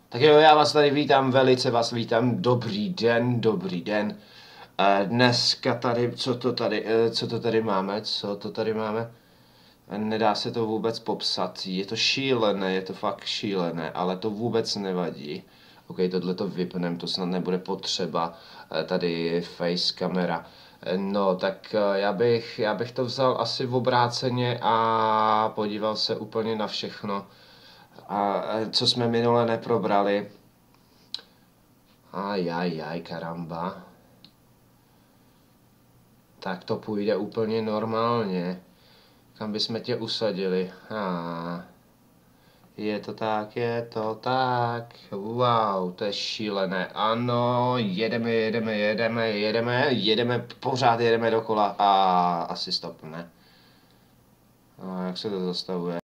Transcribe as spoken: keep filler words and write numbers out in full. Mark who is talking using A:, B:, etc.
A: Tak jo, já vás tady vítám, velice vás vítám, dobrý den, dobrý den. Dneska tady, co to tady, co to tady máme, co to tady máme? Nedá se to vůbec popsat, je to šílené, je to fakt šílené, ale to vůbec nevadí. OK, tohle to vypnem, to snad nebude potřeba, tady face kamera. No, tak já bych, já bych to vzal asi v obráceně a podíval se úplně na všechno, a co jsme minule neprobrali. Aj, aj, aj, karamba. Tak to půjde úplně normálně. Kam bychom tě usadili? Ah. Je to tak, je to tak. Wow, to je šílené. Ano, jedeme, jedeme, jedeme, jedeme, jedeme, pořád jedeme dokola a asi stop, ne? A jak se to zastavuje?